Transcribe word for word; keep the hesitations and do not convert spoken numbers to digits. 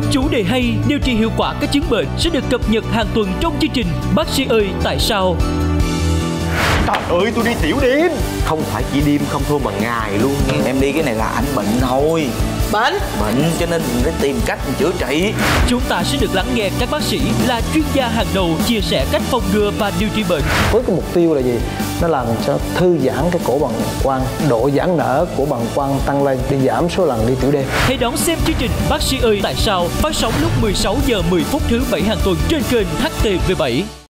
Chủ đề hay, điều trị hiệu quả các chứng bệnh sẽ được cập nhật hàng tuần trong chương trình Bác sĩ ơi tại sao. Trời ơi, tôi đi tiểu đêm. Không phải chỉ đêm không thôi mà ngày luôn nha. Em đi cái này là anh bệnh thôi. Bệnh? Bệnh cho nên mình phải tìm cách mình chữa trị. Chúng ta sẽ được lắng nghe các bác sĩ là chuyên gia hàng đầu chia sẻ cách phòng ngừa và điều trị bệnh. Với cái mục tiêu là gì? Nó làm cho thư giãn cái cổ bằng quang, độ giãn nở của bằng quang tăng lên để giảm số lần đi tiểu đêm. Hãy đón xem chương trình Bác sĩ ơi tại sao phát sóng lúc mười sáu giờ mười phút thứ bảy hàng tuần trên kênh H T V bảy.